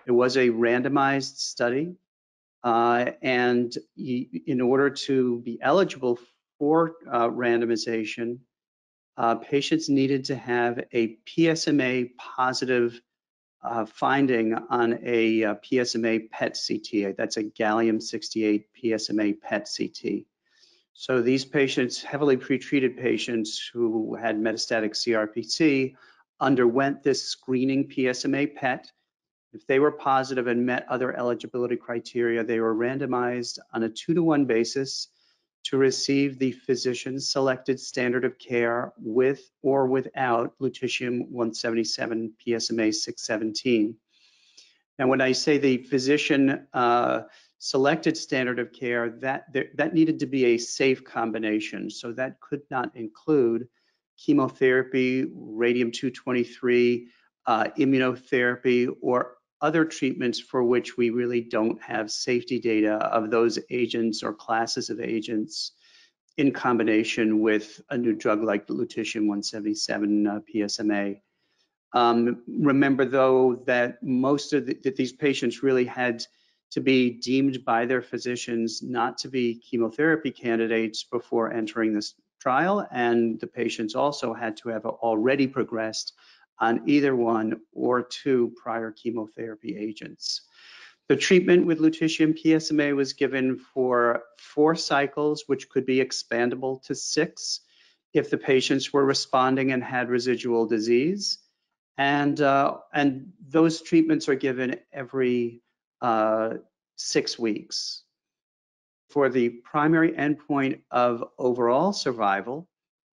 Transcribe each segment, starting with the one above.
It was a randomized study, and in order to be eligible for randomization, patients needed to have a PSMA positive finding on a PSMA PET CT. That's a gallium-68 PSMA PET CT. So these patients, heavily pretreated patients who had metastatic CRPC, underwent this screening PSMA PET. If they were positive and met other eligibility criteria, they were randomized on a 2-to-1 basis to receive the physician-selected standard of care with or without lutetium-177 PSMA-617. Now, when I say the physician selected standard of care, that needed to be a safe combination. So that could not include chemotherapy, radium-223, immunotherapy, or other treatments for which we really don't have safety data of those agents or classes of agents in combination with a new drug like lutetium-177 PSMA. Remember, though, that most of these patients really had to be deemed by their physicians not to be chemotherapy candidates before entering this trial, and the patients also had to have already progressed on either 1 or 2 prior chemotherapy agents. The treatment with lutetium PSMA was given for 4 cycles, which could be expandable to 6 if the patients were responding and had residual disease. And those treatments are given every 6 weeks. For the primary endpoint of overall survival,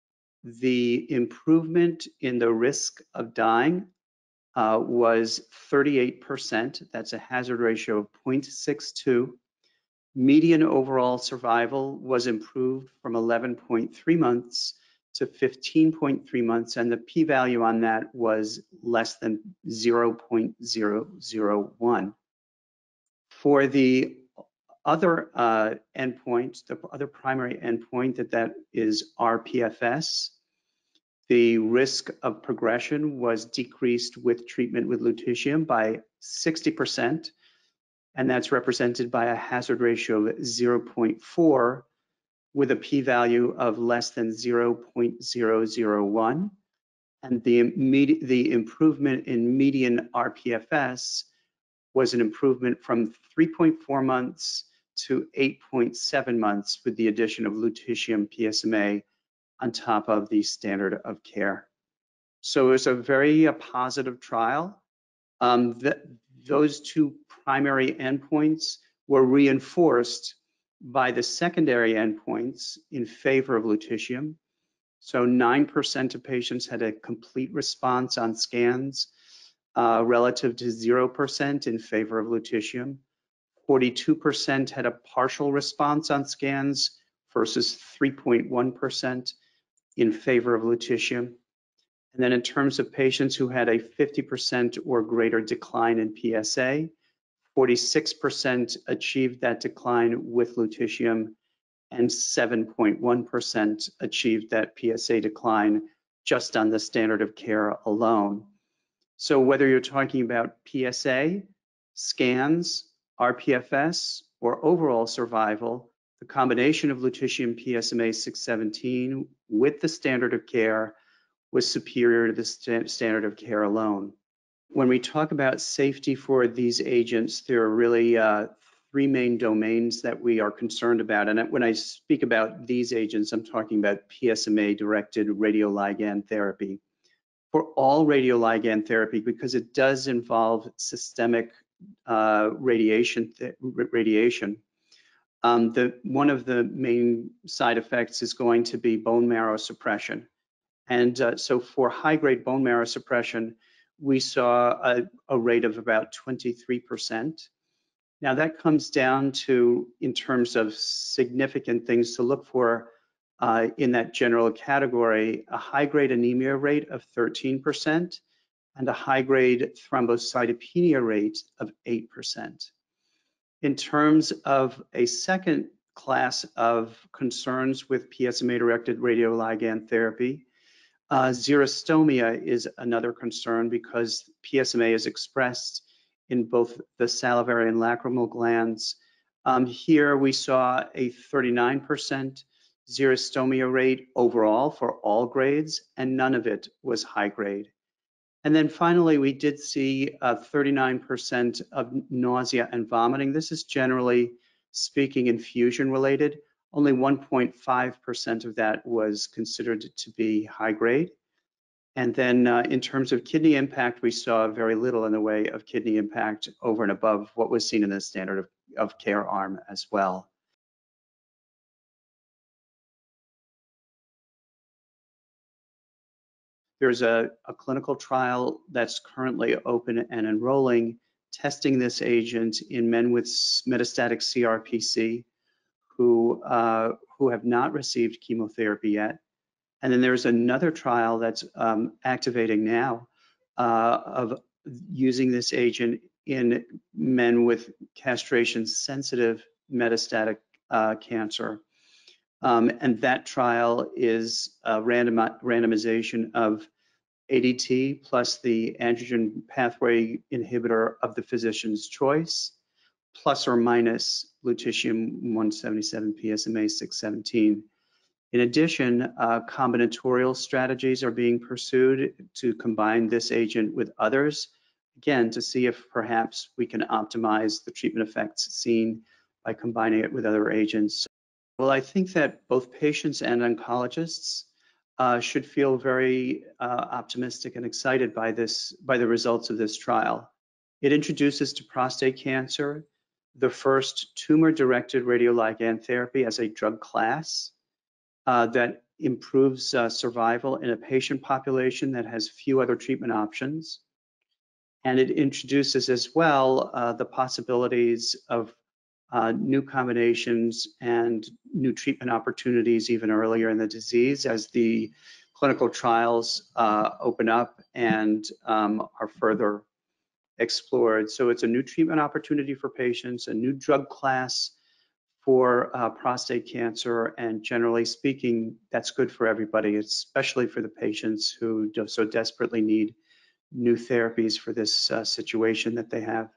the improvement in the risk of dying was 38%. That's a hazard ratio of 0.62. Median overall survival was improved from 11.3 months to 15.3 months, and the p-value on that was less than 0.001. For the other endpoint, the other primary endpoint, that is rPFS, the risk of progression was decreased with treatment with lutetium by 60%, and that's represented by a hazard ratio of 0.4 with a p-value of less than 0.001. And the improvement in median rPFS was an improvement from 3.4 months to 8.7 months with the addition of lutetium PSMA on top of the standard of care. So it was a very positive trial. Those 2 primary endpoints were reinforced by the secondary endpoints in favor of lutetium. So 9% of patients had a complete response on scans relative to 0% in favor of lutetium. 42% had a partial response on scans versus 3.1% in favor of lutetium. And then in terms of patients who had a 50% or greater decline in PSA, 46% achieved that decline with lutetium, and 7.1% achieved that PSA decline just on the standard of care alone. So whether you're talking about PSA, scans, rPFS, or overall survival, the combination of lutetium PSMA-617 with the standard of care was superior to the standard of care alone. When we talk about safety for these agents, there are really 3 main domains that we are concerned about. And when I speak about these agents, I'm talking about PSMA-directed radioligand therapy. For all radioligand therapy, because it does involve systemic radiation, one of the main side effects is going to be bone marrow suppression. And so for high-grade bone marrow suppression, we saw a rate of about 23%. Now that comes down to, in terms of significant things to look for in that general category, a high-grade anemia rate of 13% and a high-grade thrombocytopenia rate of 8%. In terms of a second class of concerns with PSMA-directed radioligand therapy, xerostomia is another concern because PSMA is expressed in both the salivary and lacrimal glands. Here we saw a 39% xerostomia rate overall for all grades, and none of it was high grade. And then finally, we did see 39% of nausea and vomiting. This is generally speaking infusion related. Only 1.5% of that was considered to be high grade. And then in terms of kidney impact, we saw very little in the way of kidney impact over and above what was seen in the standard of care arm as well. There's a clinical trial that's currently open and enrolling, testing this agent in men with metastatic CRPC who have not received chemotherapy yet. And then there's another trial that's activating now of using this agent in men with castration-sensitive metastatic cancer. And that trial is a randomization of ADT plus the androgen pathway inhibitor of the physician's choice, plus or minus lutetium-177 PSMA-617. In addition, combinatorial strategies are being pursued to combine this agent with others, again, to see if perhaps we can optimize the treatment effects seen by combining it with other agents. Well, I think that both patients and oncologists should feel very optimistic and excited by the results of this trial. It introduces to prostate cancer the first tumor-directed radioligand therapy as a drug class that improves survival in a patient population that has few other treatment options. And it introduces as well the possibilities of new combinations and new treatment opportunities even earlier in the disease as the clinical trials open up and are further explored. So it's a new treatment opportunity for patients, a new drug class for prostate cancer, and generally speaking, that's good for everybody, especially for the patients who so desperately need new therapies for this situation that they have.